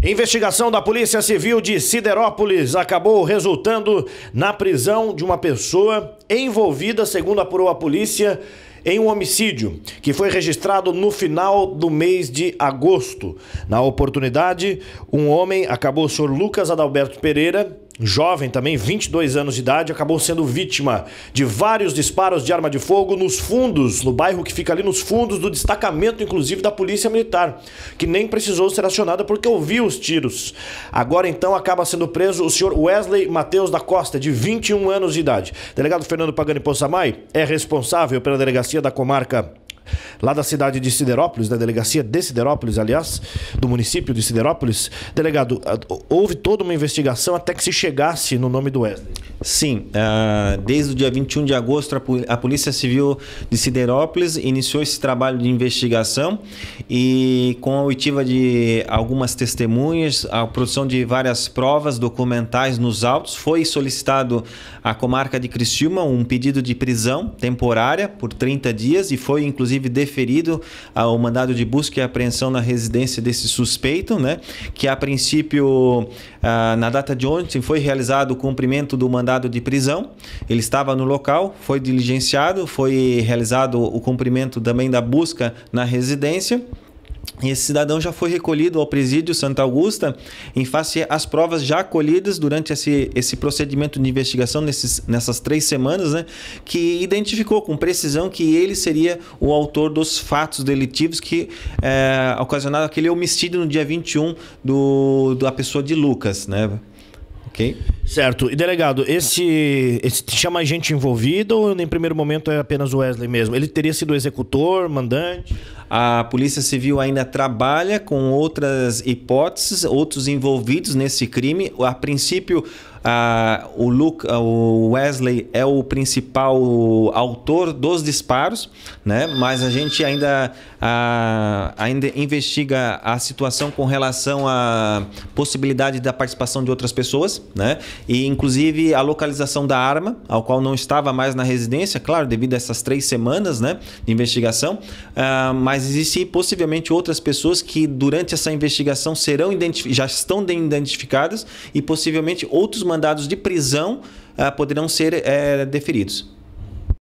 Investigação da Polícia Civil de Siderópolis acabou resultando na prisão de uma pessoa envolvida, segundo apurou a polícia, em um homicídio que foi registrado no final do mês de agosto. Na oportunidade, um homem, acabou o senhor Lucas Adalberto Pereira, jovem também, 22 anos de idade, acabou sendo vítima de vários disparos de arma de fogo nos fundos, no bairro que fica ali nos fundos do destacamento, inclusive, da Polícia Militar, que nem precisou ser acionada porque ouviu os tiros. Agora, então, acaba sendo preso o senhor Wesley Matheus da Costa, de 21 anos de idade. Delegado Fernando Pagani Poçamay é responsável pela delegacia da comarca lá da cidade de Siderópolis, da delegacia de Siderópolis, aliás, do município de Siderópolis. Delegado, houve toda uma investigação até que se chegasse no nome do Wesley. Sim, desde o dia 21 de agosto a Polícia Civil de Siderópolis iniciou esse trabalho de investigação e com a oitiva de algumas testemunhas, a produção de várias provas documentais nos autos, foi solicitado à comarca de Criciúma um pedido de prisão temporária por 30 dias e foi inclusive deferido o mandado de busca e apreensão na residência desse suspeito, né? Que a princípio, na data de ontem, foi realizado o cumprimento do mandado de prisão. Ele estava no local, foi diligenciado, foi realizado o cumprimento também da busca na residência. E esse cidadão já foi recolhido ao presídio Santa Augusta em face às provas já colhidas durante esse procedimento de investigação nessas 3 semanas, né, que identificou com precisão que ele seria o autor dos fatos delitivos que ocasionaram aquele homicídio no dia 21 da pessoa de Lucas, né? Ok? Certo. E delegado, esse tinha mais gente envolvida ou em primeiro momento é apenas o Wesley mesmo? Ele teria sido executor, mandante? A Polícia Civil ainda trabalha com outras hipóteses, outros envolvidos nesse crime. A princípio, o Wesley é o principal autor dos disparos, né? Mas a gente ainda investiga a situação com relação à possibilidade da participação de outras pessoas, né? E inclusive a localização da arma, ao qual não estava mais na residência, claro, devido a essas 3 semanas, né, de investigação, mas existem possivelmente outras pessoas que durante essa investigação já estão identificadas e possivelmente outros mandados de prisão poderão ser deferidos.